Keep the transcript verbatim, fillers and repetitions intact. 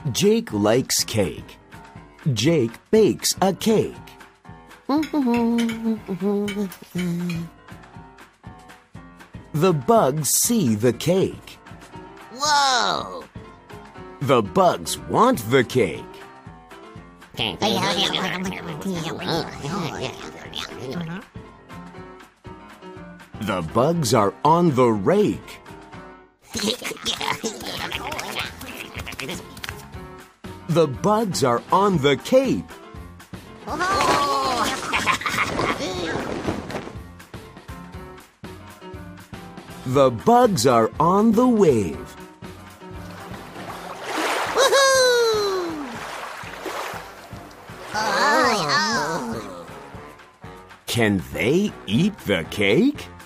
Jake likes cake. Jake bakes a cake. The bugs see the cake. Whoa! The bugs want the cake. The bugs are on the rake. The bugs are on the cape. The bugs are on the wave. Can they eat the cake?